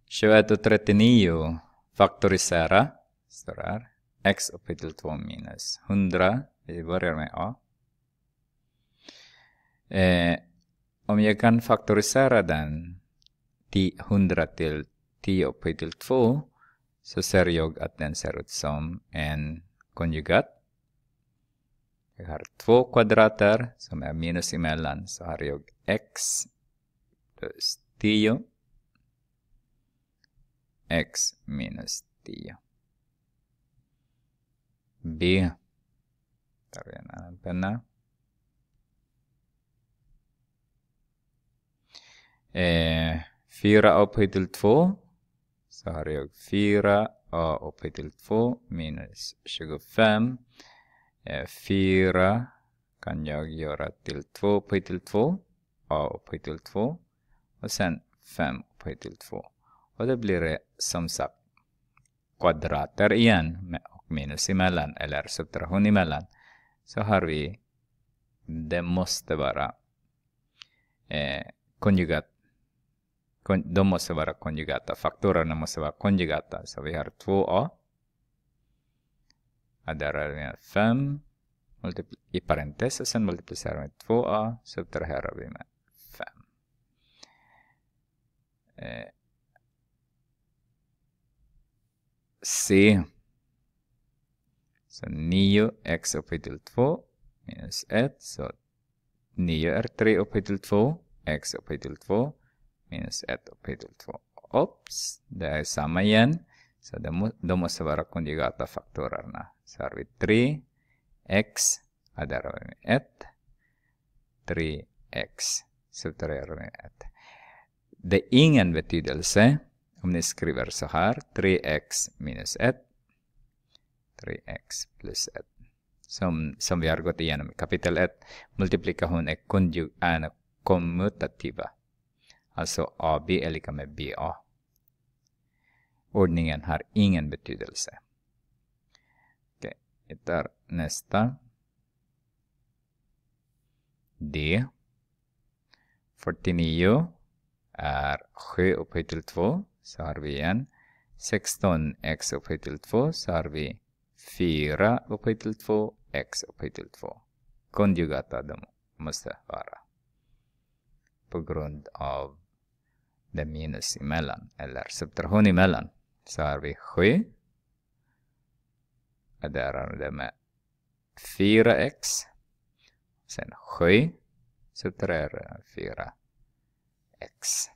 21 och 39. Faktorisera. Står här. X upphöjt till 2 minus 100. Vi börjar med A. Om jag kan faktorisera den 100 till 10 upphöjt till 2, så ser jag att den ser ut som en konjugat. Jag har 2 kvadrater som är minus emellan, så har jag x plus 10. X minus 10. B. Tar vi en annan penna. 4a upphöjt till 2. Så har jag 4a upphöjt till 2 minus 25. 4 kan jag göra till 2 upphöjt till 2. A upphöjt till 2. Och sen 5 upphöjt till 2. Och det blir det som sagt kvadrater igen med och minus emellan eller subtraktion emellan. Så har vi, det måste vara konjugat. De måste vara konjugata. Faktorerna måste vara konjugata. Så vi har 2a. Och där är vi 5 i parentes. Och sen multiplicerar vi med 2a. Subtraherar vi med 5. C. Så 9x upphöjt till 2 minus 1. Så 9 är 3 upphöjt till 2. X upphöjt till 2 minus 1 upphöjt till 2. Oops, det är samma igen. Så de måste vara konjugata faktorerna. Så har vi 3x. Och där har vi 1. 3x. Subtraherar vi 1. Det är ingen betydelse om ni skriver så här. 3x minus 1. 3x plus 1. Som vi har gått igenom i kapitel 1. Multiplikation är kommutativa. Alltså AB är lika med BA. Ordningen har ingen betydelse. Okej, vi tar nästa. D. 49 är 7 upphöjt till 2. Så har vi igen 16x upphöjt till 2. Så har vi 4 upphöjt till 2. X upphöjt till 2. Konjugata de måste vara. På grund av det minus emellan. Eller subtraktion emellan. Så har vi 7. Och där har det med 4x. Sen 7. Subtraherar 4x.